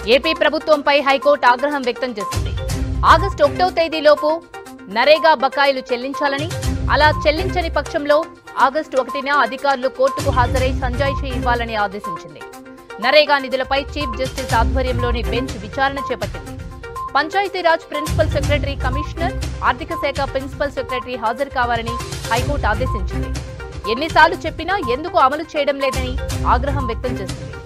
AP ప్రభుత్వంపై high court ఆగ్రహం వ్యక్తం చేసింది. ఆగస్టు 1వ తేదీలోపు నరేగా బకాయిలు చెల్లించాలని, అలా చెల్లించని పక్షంలో ఆగస్టు 1న అధికారులు కోర్టుకు హాజరై సంజాయిషీ ఇవ్వాలని ఆదేశించింది. నరేగా నిధులపై చీఫ్ జస్టిస్ ఆధ్వర్యంలోని బెంచ్ విచారణ చేపట్టింది. పంచాయతీరాజ్ ప్రిన్సిపల్ సెక్రటరీ, కమిషనర్, ఆర్థిక శాఖ ప్రిన్సిపల్ సెక్రటరీ హాజరు కావాలని హైకోర్టు ఆదేశించింది. ఎన్నిసార్లు చెప్పినా ఎందుకు అమలు చేయడం లేదని ఆగ్రహం వ్యక్తం చేసింది.